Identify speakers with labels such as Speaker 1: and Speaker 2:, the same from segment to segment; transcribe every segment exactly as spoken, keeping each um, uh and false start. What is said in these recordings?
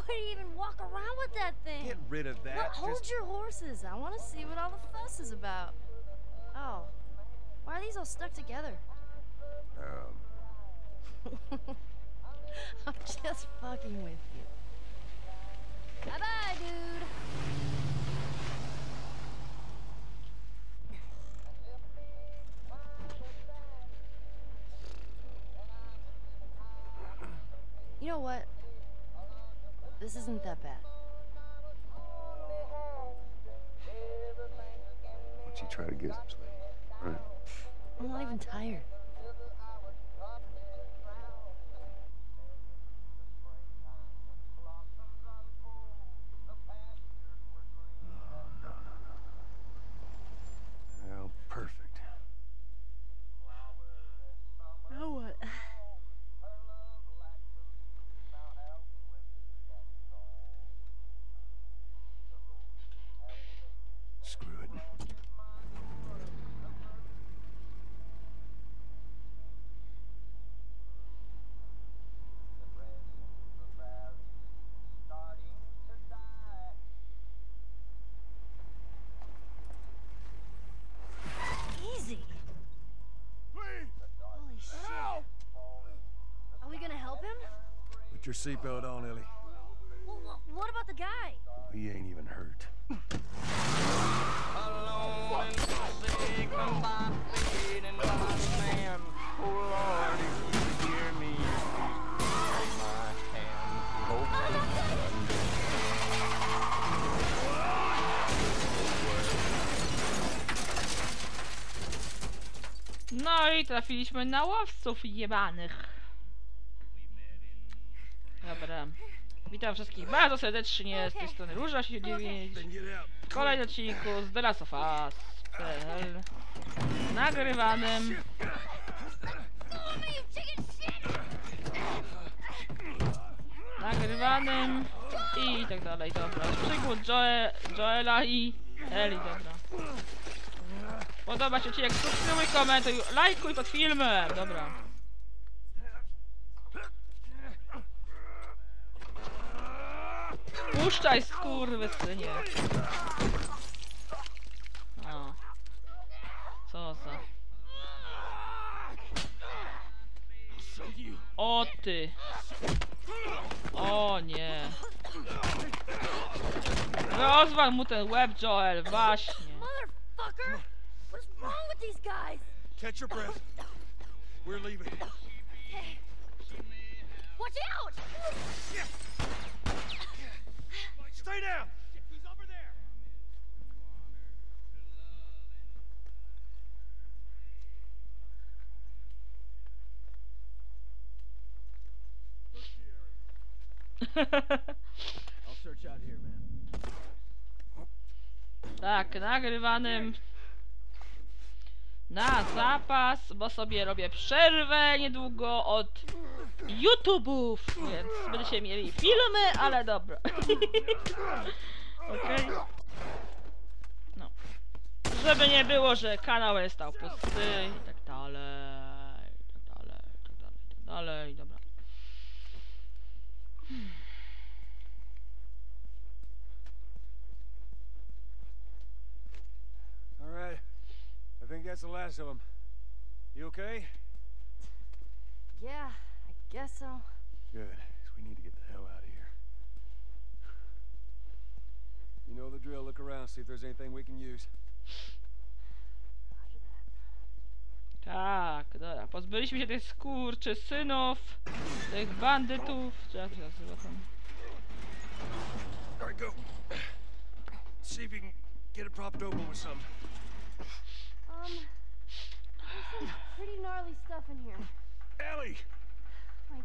Speaker 1: do you even walk around with that thing?
Speaker 2: Get rid of that.
Speaker 1: Well, hold
Speaker 2: Just...
Speaker 1: your horses. I want to see what all the fuss is about. Oh, why are these all stuck together?
Speaker 2: Um.
Speaker 1: I'm just fucking with you. Bye-bye, dude. You know what? This isn't that bad.
Speaker 2: Why don't you try to get some sleep? All right.
Speaker 1: I'm not even tired.
Speaker 2: Well, perfect.
Speaker 1: Now what?
Speaker 2: Screw it.
Speaker 1: Easy. Holy shit. Are we gonna help him?
Speaker 2: Put your seatbelt on, Ellie.
Speaker 1: Well, wh- what about the guy?
Speaker 2: He ain't even hurt.
Speaker 3: Alone and forsaken by fate and by man. Oh Lord, if you hear me, please take my hand. Hope
Speaker 4: No i trafiliśmy na łowców jebanych. Dobra. Witam wszystkich bardzo serdecznie, z tej strony Róża się dziewięć. W kolejnym odcinku z The Last of Us P L nagrywanym nagrywanym i tak dalej, dobra. Przygód Joe, Joela i Eli, dobra. Podoba się odcinek, subskrybuj, komentuj, lajkuj pod filmem, dobra. Puszczaj, skurwysynie. O. Co za... O ty. O nie. Rozwal mu ten łeb, Joel, właśnie.
Speaker 1: Motherfucker! What's wrong with these guys?
Speaker 2: Catch your breath. We're leaving.
Speaker 1: Hey. Watch out!
Speaker 2: Stay down! He's over there! I'll search out here, man.
Speaker 4: Tak, nagrywanym na zapas, bo sobie robię przerwę niedługo od YouTube'ów, więc będziecie mieli filmy, ale dobra. Okej. Okay. No. Żeby nie było, że kanał jest stał pusty i tak dalej, i tak dalej, i tak dalej, i tak dalej, dobra. Hmm.
Speaker 2: All right. I think that's the last of them. You okay?
Speaker 1: Yeah, I guess so.
Speaker 2: Good. 'Cause we need to get the hell out of here. You know the drill. Look around, see if there's anything we can use.
Speaker 1: Roger that.
Speaker 4: Tak, dobra. Pozbyliśmy się tych skurczysynów, tych bandytów. Czy jak się nazywa tam?
Speaker 2: All right, go. See if you can get it propped open with something.
Speaker 1: Um, there's some pretty gnarly stuff in here.
Speaker 2: Ellie!
Speaker 1: Wait.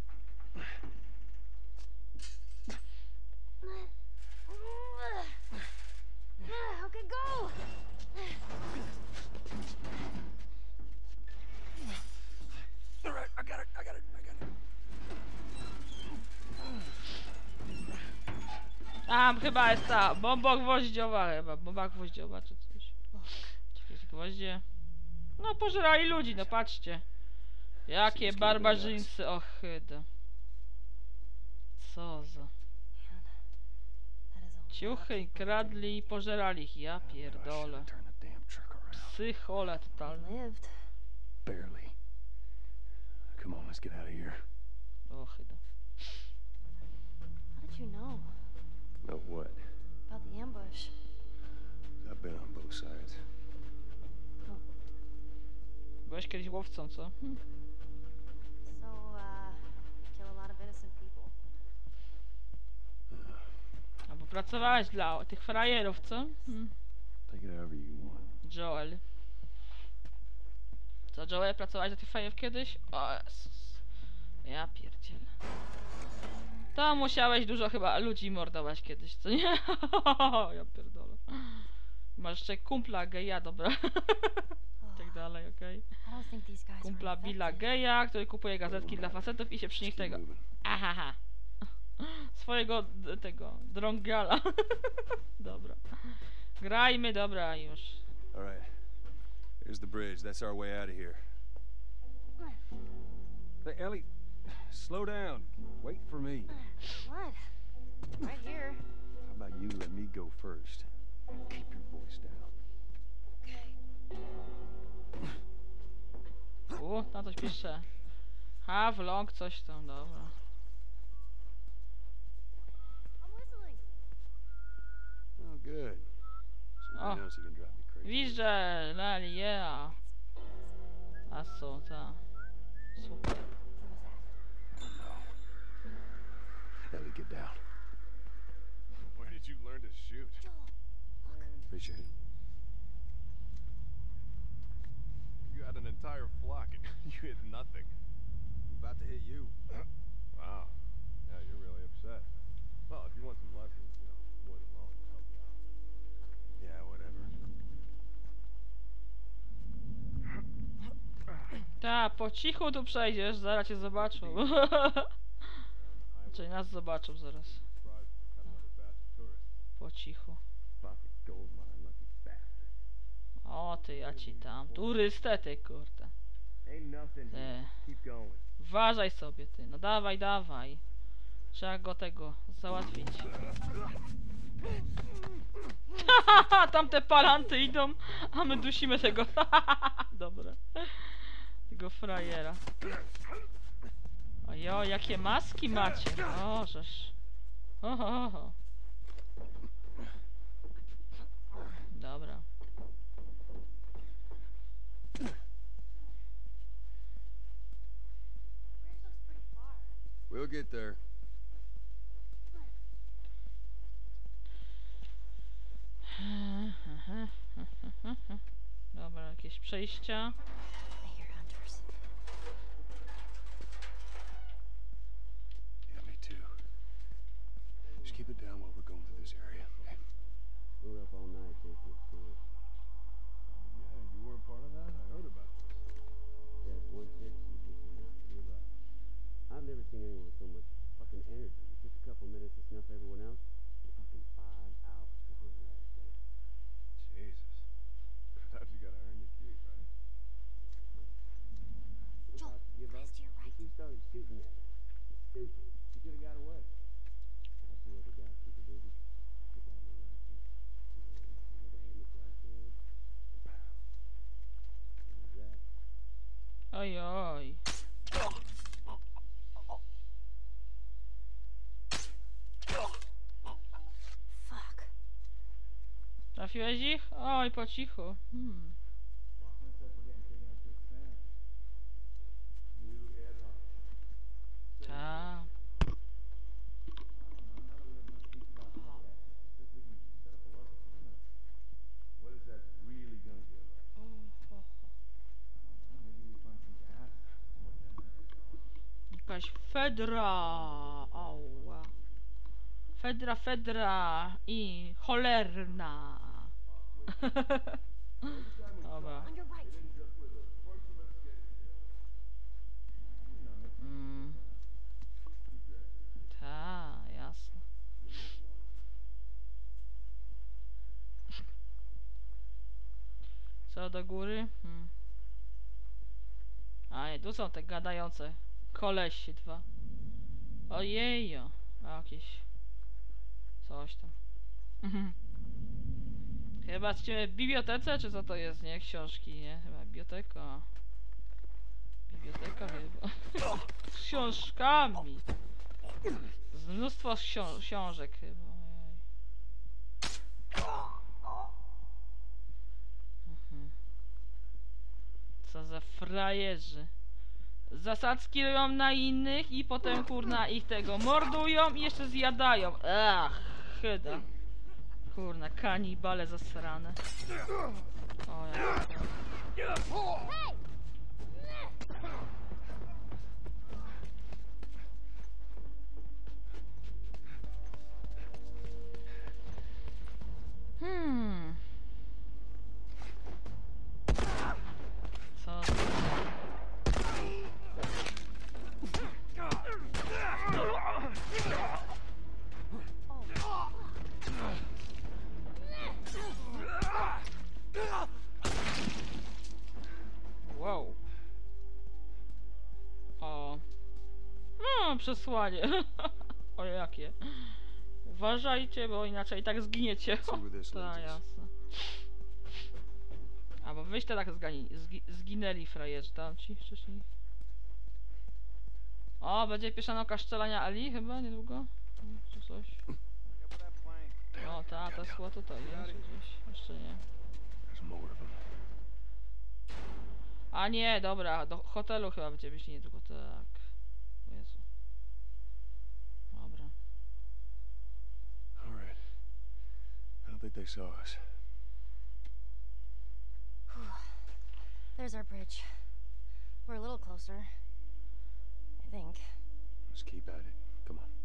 Speaker 1: Okay, go!
Speaker 2: All right, I got it, I got it, I got it.
Speaker 4: Tam chyba jest ta bomba gwoździowa, chyba bomba gwoździowa czy coś. Jakieś gwoździe. No pożerali ludzi, no patrzcie. Jakie barbarzyńcy, och chyba. Co za... Ciuchy kradli i pożerali ich. Ja pierdolę. Psychole totalne.
Speaker 1: Lived.
Speaker 2: Barely. Come on, let's get out of here.
Speaker 4: O chyba.
Speaker 1: How did you know
Speaker 2: Know what?
Speaker 1: about the ambush?
Speaker 2: I've been on both sides.
Speaker 4: Byłeś kiedyś łowcą, co? Hm.
Speaker 1: So, uh, kill a lot of innocent people.
Speaker 4: Albo pracowałeś dla tych frajerów, co? Hm.
Speaker 2: Take it however you want.
Speaker 4: Joel. Co, Joel, pracowałeś dla tych frajerów kiedyś? O Jezus. Ja pierdzielę. To musiałeś dużo chyba ludzi mordować kiedyś, co nie? Ja pierdolę. Masz jeszcze kumpla geja, dobra. Tak dalej, okej.
Speaker 1: I don't think these guys
Speaker 4: Kumpla
Speaker 1: were
Speaker 4: Billa
Speaker 1: infected.
Speaker 4: geja, który kupuje gazetki dla facetów i się przy nich
Speaker 2: Just keep
Speaker 4: tego...
Speaker 2: moving.
Speaker 4: Ahaha. Swojego d- tego drągala. Dobra. Grajmy, dobra, już.
Speaker 2: All right. Here's the bridge. That's our way out of here. Hey, Ellie, slow down. Wait for me.
Speaker 1: What? Right here.
Speaker 2: How about you let me go first? Keep your voice down.
Speaker 1: Okay.
Speaker 4: U, tam coś pisze. Have long, coś tam, dobra.
Speaker 1: I'm whistling.
Speaker 2: Oh, good. Somebody
Speaker 4: Oh.
Speaker 2: else you can drive me crazy.
Speaker 4: Widzę, lali, yeah. A co, ta. Super.
Speaker 2: Ellie, get down.
Speaker 5: Where did you learn to shoot?
Speaker 2: Appreciate it.
Speaker 5: You had an entire flock and you hit nothing.
Speaker 2: I'm about to hit you.
Speaker 5: Wow. Yeah, you're really upset. Well, if you want some lessons, you know, more than willing to help you out.
Speaker 2: Yeah, whatever.
Speaker 4: Ta, po cichu tu przejdziesz, zaraz cię zobaczą. Czyli nas zobaczą zaraz.
Speaker 5: Surprised to cut another batch of tourists.
Speaker 4: Po cichu.
Speaker 2: Fucking gold mine, lucky bastard.
Speaker 4: O ty, ja ci tam. Turystę ty, kurde.
Speaker 2: Ain't nothing.
Speaker 4: Ty.
Speaker 2: Keep going.
Speaker 4: Uważaj sobie ty, no dawaj, dawaj. Trzeba go tego załatwić. Hahaha, tam te palanty idą, a my dusimy tego. Dobra. Tego frajera. Ojo, jakie maski macie. O, żeż. Oho, oho. Dobra.
Speaker 1: Bridge looks pretty far.
Speaker 2: We'll get there.
Speaker 4: Dobra, jakieś przejścia.
Speaker 1: I hear hunters.
Speaker 2: Yeah, me too. Just keep it down while we're going through this area, okay?
Speaker 6: We were up all night chasing a tour.
Speaker 5: Yeah, you were a part of that? I heard about this.
Speaker 6: There's one chick, she just did not give up. I've never seen anyone with so much fucking energy. It took a couple minutes to snuff everyone else. And fucking five hours to hunt her ass down.
Speaker 5: Jesus. Sometimes you gotta earn your keep, right?
Speaker 6: She was
Speaker 1: Joel,
Speaker 6: about to give up.
Speaker 1: eyes to your
Speaker 6: and
Speaker 1: right.
Speaker 6: she started shooting at him. It's stupid. She could have got away. I had two other guys keep her busy. She got my rifle. You know, she never had me crosshead. What was that?
Speaker 4: Oj, oj.
Speaker 1: Fuck.
Speaker 4: Trafiłeś ich? Oj, po cichu. Hmm. Ta.
Speaker 5: What is that really gonna be like?
Speaker 4: Jakaś Fedra. Ała. Fedra, Fedra i cholerna. Dobra.
Speaker 1: On your right.
Speaker 4: Mm. Ta, jasne. Co do góry? Hmm. A nie, tu są te gadające kolesie dwa. Ojejo. A jakieś coś tam. Mhm. Chyba jesteśmy w bibliotece, czy co to jest, nie? Książki, nie? Chyba biblioteka. Biblioteka chyba. Z książkami. Z mnóstwo ksią książek chyba. Ojej. Mhm. Co za frajerzy. Zasadzki robią na innych i potem kurna ich tego mordują i jeszcze zjadają. Ach, chyba. Kurna, kanibale zasrane. O ja. Hmm. Co? Wow. O. No, przesłanie. O jakie. Uważajcie, bo inaczej tak zginiecie.
Speaker 2: See where this
Speaker 4: Ta,
Speaker 2: leads us.
Speaker 4: jasne. Albo wyście tak zgani, zgi, zginęli frajerzy tam ci wcześniej. O, będzie pierwsza nauka strzelania Ali chyba niedługo? Czy coś? O, ta, ta szła tutaj, nie? Czy gdzieś? Jeszcze nie.
Speaker 2: There's more of them.
Speaker 4: A nie, dobra, do hotelu chyba będzie być niedługo, tak. O Jezu. Dobra.
Speaker 2: All right. I don't think they saw us.
Speaker 1: There's our bridge. We're a little closer. I think.
Speaker 2: Let's keep at it. Come on.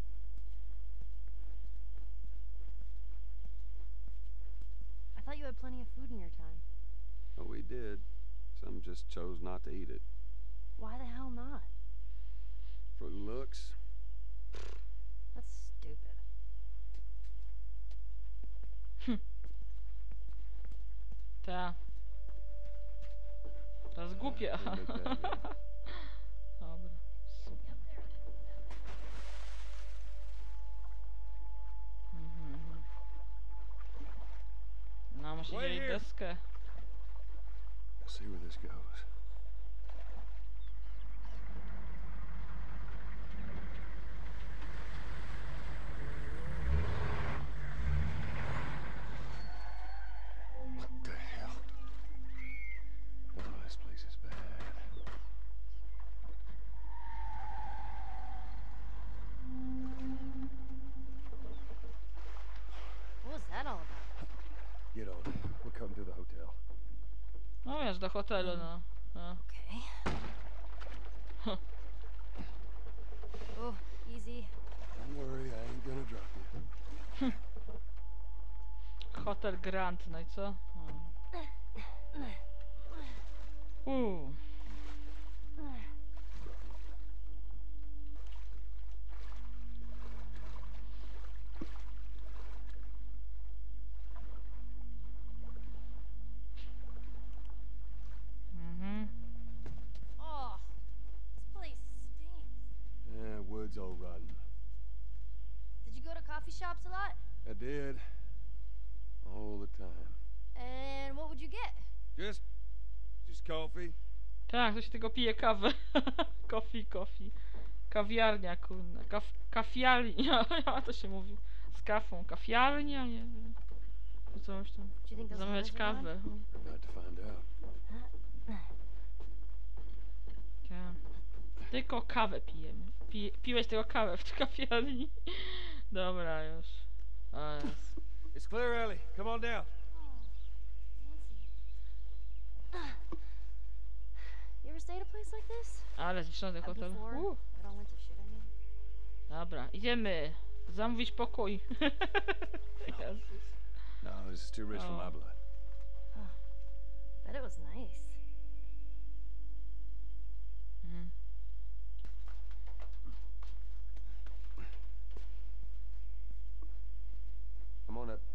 Speaker 1: I thought you had plenty of food in your time.
Speaker 6: Oh, we did. Some just chose not to eat it.
Speaker 1: Why the hell not?
Speaker 6: For looks.
Speaker 1: That's stupid.
Speaker 4: Ta. To jest głupie.
Speaker 2: We'll make that happen.
Speaker 4: Dobra, super. Mhm. No, musi
Speaker 5: Wait
Speaker 4: mieć
Speaker 5: here.
Speaker 4: deskę.
Speaker 2: Let's see where this goes. What the hell? Oh, this place is bad.
Speaker 1: What was that all about?
Speaker 2: Get on. We're coming to the hotel.
Speaker 4: No wiesz, do hotelu, no. no.
Speaker 1: Okay. Oh, easy.
Speaker 2: Don't worry, I ain't gonna drop you.
Speaker 4: Hotel Grand, no i co? Uuu. Mhm.
Speaker 1: Oh, this place stinks.
Speaker 2: Yeah, wood's all rotten.
Speaker 1: Did you go to coffee shops a lot?
Speaker 2: I did. All the time.
Speaker 1: And what would you get?
Speaker 2: Just, just coffee.
Speaker 4: Tak, to się tego pije kawę. Kofi, kofi. Kawiarnia, kurna. Kaf kafiarnia, ja to się mówi. Z kafą. Kafiarnia, nie wiem. Czy coś tam.
Speaker 1: Do you think those
Speaker 4: Zamawiać
Speaker 1: windows are gone?
Speaker 4: kawę.
Speaker 2: We're about to find out.
Speaker 4: Tak. Tylko kawę pijemy. Pi piłeś tylko kawę w kawiarni. Dobra, już. O Jezu.
Speaker 5: It's clear, Ellie. Come on down.
Speaker 1: You ever stayed at a place like this?
Speaker 4: Ale zniszczony
Speaker 1: Uh,
Speaker 4: hotel.
Speaker 1: before
Speaker 4: Uh.
Speaker 1: it all went to shit, I mean.
Speaker 4: Dobra, idziemy. Zamówić pokój. Jezus.
Speaker 2: No, this is too rich for
Speaker 4: Oh.
Speaker 2: my blood.
Speaker 1: Bet it was nice.
Speaker 4: Mhm.
Speaker 2: Come on up.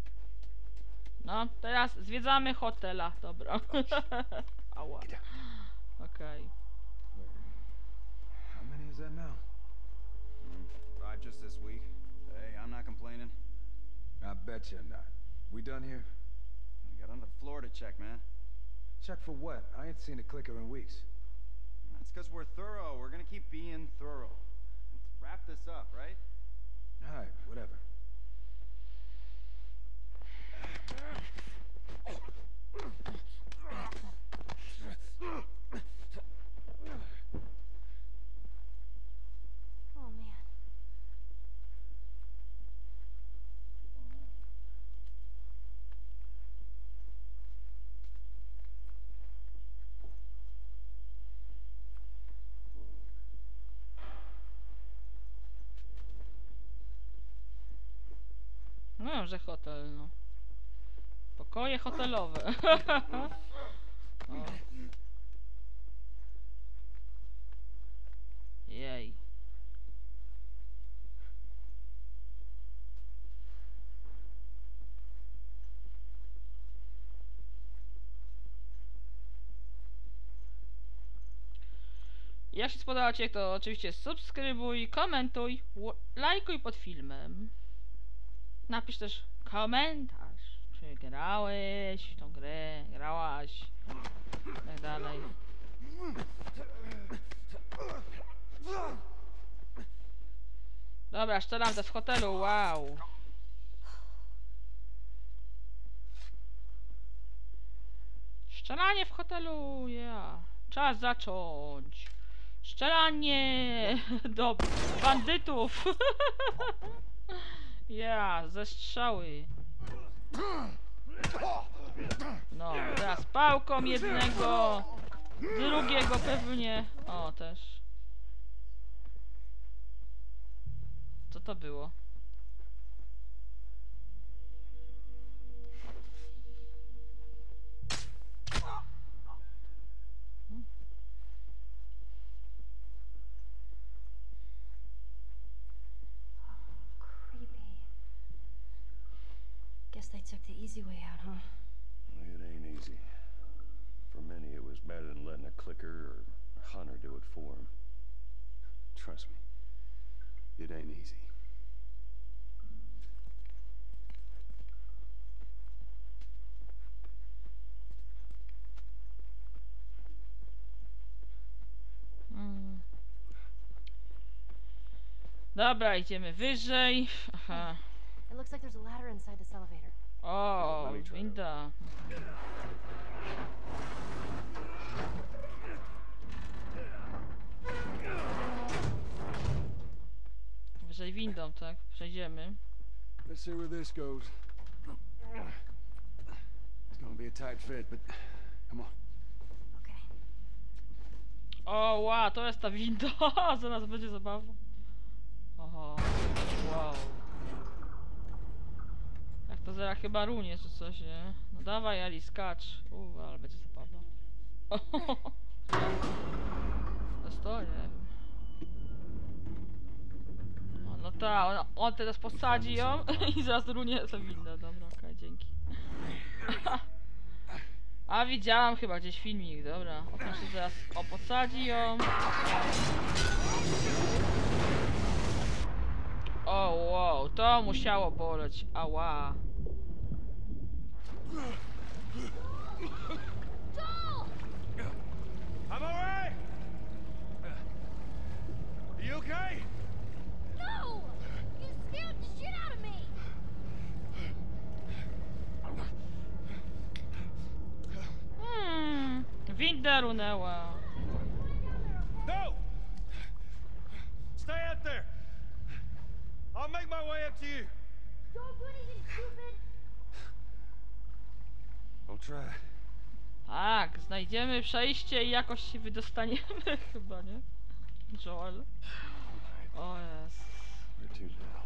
Speaker 4: No, teraz zwiedzamy hotela. Dobra. Ała.
Speaker 2: Get down.
Speaker 4: Okej.
Speaker 2: How many is that now?
Speaker 7: Five just this week. Hey, I'm not complaining.
Speaker 2: I bet you're not. We done here?
Speaker 7: We got another floor to check, man.
Speaker 2: Check for what? I ain't seen a clicker in weeks.
Speaker 7: That's because we're thorough. We're gonna keep being thorough. Let's wrap this up, right?
Speaker 2: All right, whatever.
Speaker 1: Oh, man.
Speaker 4: No, że hotel, no. Pokoje hotelowe. O. Jej. Jak się spodoba Ci, to oczywiście subskrybuj, komentuj, ł- lajkuj pod filmem. Napisz też komentarz, czy grałeś w tą grę, grałaś, i tak dalej. Dobra, szczeram też w hotelu, wow. Szczelanie w hotelu, ja. Czas zacząć. Szczelanie do bandytów. Ja, ze strzały. No, teraz pałką jednego, drugiego pewnie. O, też. Co to było?
Speaker 1: Creepy. Guess they took the easy way out, huh?
Speaker 2: It ain't easy. For many, it was better than letting a clicker or a hunter do it for them. Trust me, it ain't easy.
Speaker 4: Mm. Dobra, idziemy wyżej. Aha.
Speaker 1: It looks like there's a ladder inside this elevator.
Speaker 4: O,
Speaker 2: Let me try to-
Speaker 4: winda. Wyżej windą, tak? Przejdziemy.
Speaker 2: Let's see where this goes. It's gonna be a tight fit, but come on.
Speaker 1: Okay.
Speaker 4: O, wow, to jest ta winda. Zaraz będzie zabawa. Oho, wow. Jak to zaraz chyba runie czy coś, nie? No dawaj, Ali, skacz. Uuu, ale będzie zabawa. To jest to, nie wiem. O, no tak, on, on teraz posadzi ją i zaraz runie za windę. Dobra, okej, dzięki. A widziałam chyba gdzieś filmik, dobra. O tym się zaraz o podsadzi ją. O wow, to musiało boleć. Ała.
Speaker 7: I'm alright! Are you okay?
Speaker 1: No! You scared the shit out of me!
Speaker 4: Hmm, winda runęła.
Speaker 7: No! Stay out there! I'll make my way up to you.
Speaker 1: Don't do anything stupid!
Speaker 2: I'll try.
Speaker 4: Tak, znajdziemy przejście i jakoś się wydostaniemy chyba, nie? Joel. O jest.
Speaker 2: Where to now?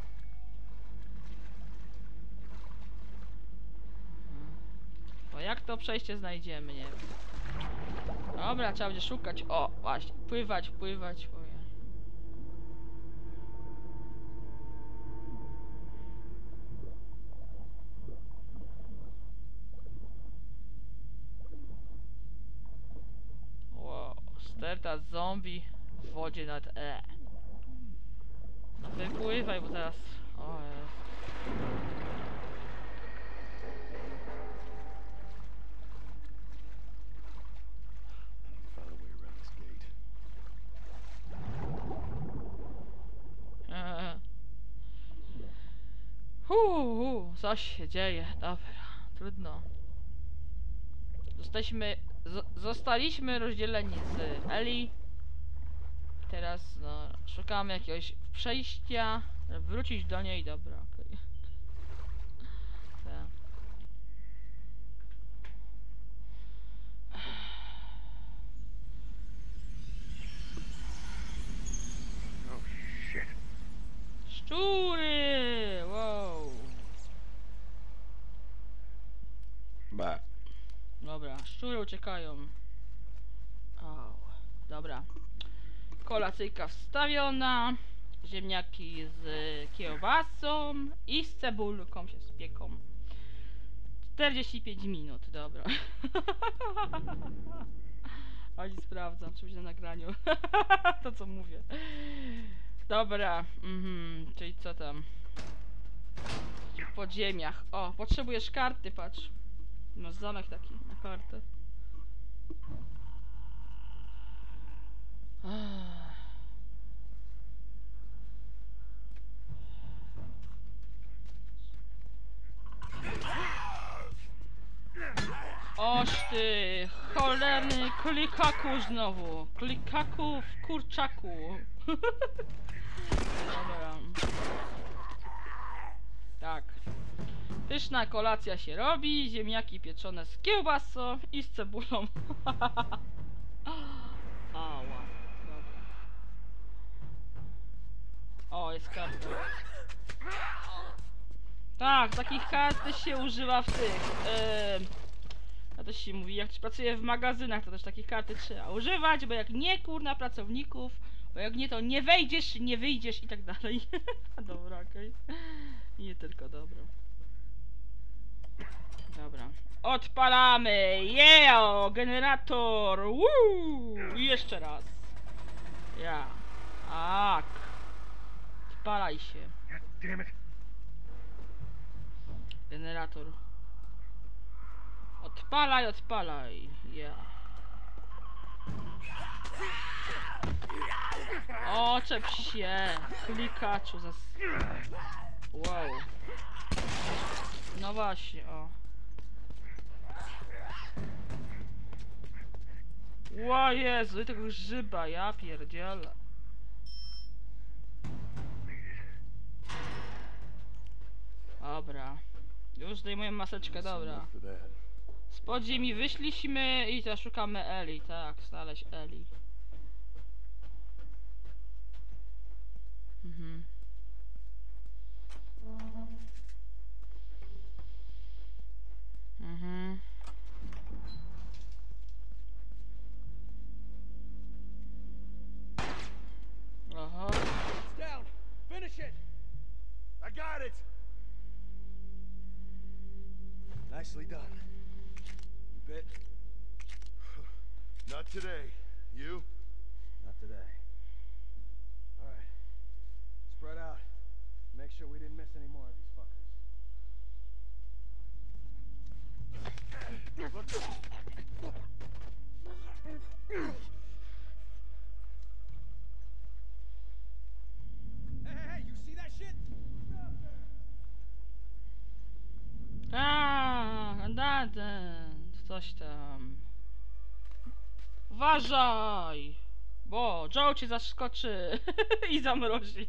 Speaker 4: Bo jak to przejście znajdziemy, nie wiem. Dobra, trzeba będzie szukać. O, właśnie, pływać, pływać. Ojej. Wow. teraz zombie w wodzie nad E. No wypływaj, bo teraz... O jest.
Speaker 2: Found a way around this gate.
Speaker 4: Eee. Hu, hu, coś się dzieje. Dobra, trudno. Zostaliśmy, z, zostaliśmy rozdzieleni z Eli. Teraz no, szukamy jakiegoś przejścia, żeby wrócić do niej. Dobra, okej. Okay.
Speaker 5: Oh shit.
Speaker 4: Szczury! Wow.
Speaker 2: Bye.
Speaker 4: Dobra, szczury uciekają. Au. Dobra. Kolacyjka wstawiona. Ziemniaki z kiełbasą i z cebulką się spieką. czterdzieści pięć minut, dobra. Chodź, sprawdzam, czy będzie na nagraniu. To co mówię. Dobra, mhm, czyli co tam? W podziemiach. O, potrzebujesz karty, patrz. Masz zamek taki na kartę. Oż ty, cholerny klikaku znowu. Klikaku w kurczaku. Dobra. Tak. Pyszna kolacja się robi, ziemniaki pieczone z kiełbasą i z cebulą. Ała. Dobra. O, jest karta. Tak, takich kart też się używa w tych. Yy, a to się mówi, jak pracuje w magazynach, to też takich karty trzeba używać, bo jak nie, kurna, pracowników, bo jak nie, to nie wejdziesz, nie wyjdziesz i tak dalej. Dobra, okej. Okay. Nie tylko, dobra. Dobra. Odpalamy! Yeah! Generator! Woo! I jeszcze raz. Ja. Tak. Odpalaj się. Generator. Odpalaj, odpalaj. Ja. Oczep się. Klikaczu zas... Wow. No właśnie, o. Ło Jezu, i tego grzyba, ja pierdzielę. Dobra. Już zdejmuję maseczkę, dobra. Z podziemi wyszliśmy i teraz szukamy Eli, tak, znaleźć Eli. Mhm. Mhm. Aha.
Speaker 5: It's down. Finish it. I got it. Nicely done. You bit? Not today. You? Not today. All right. Spread out. Make sure we didn't miss any more of these fuckers. Hey, hey, hey, you see that shit?
Speaker 4: Tak, Andaden, coś tam. Uważaj! Bo Joe cię zaskoczy i zamrozi.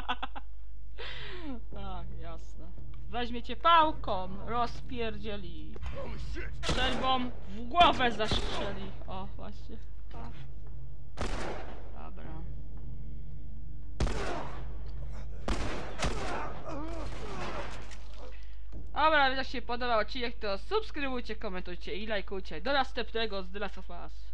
Speaker 4: Tak, jasne. Weźmie cię pałką, rozpierdzieli. Strzelbą w głowę zastrzeli. O, właśnie. Dobra. Dobra, jak się podobał odcinek, to subskrybujcie, komentujcie i lajkujcie. Do następnego z The Last of Us.